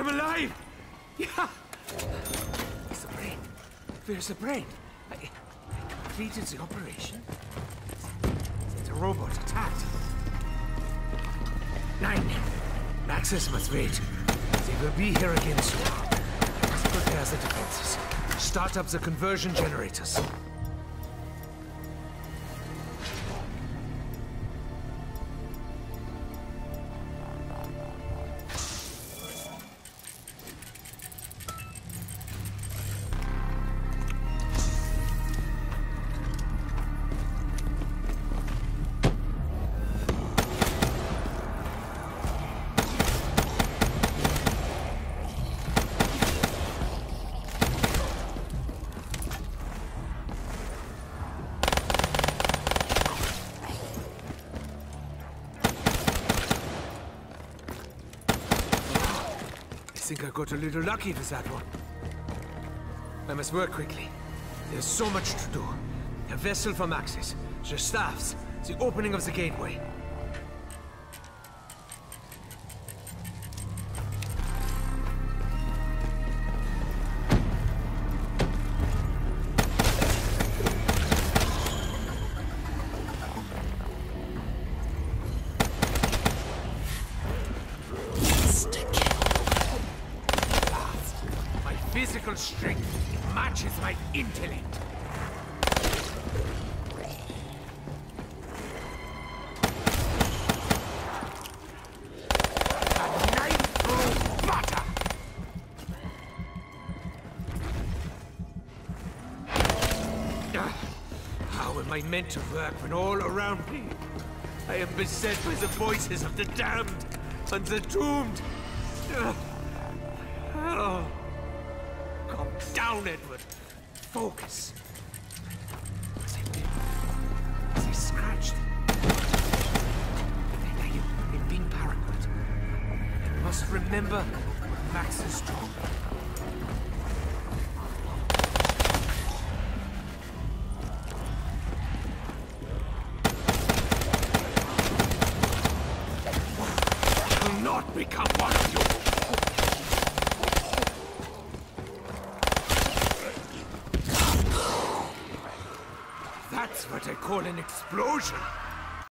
I'm alive! Yeah! It's the brain. Where's the brain? I completed the operation. The robot attacked. 9. Maxis must wait. They will be here again soon. I must prepare the defenses. Start up the conversion generators. I think I got a little lucky with that one. I must work quickly. There's so much to do. A vessel for Maxis, the staffs, the opening of the gateway. Physical strength matches my intellect. A knife through butter. How am I meant to work when all around me I am beset by the voices of the damned and the doomed? Oh. Calm down, Edward. Focus. As I scratched. I'm being paranoid. I must remember Max's tomb. I will not become one of you. That's what I call an explosion.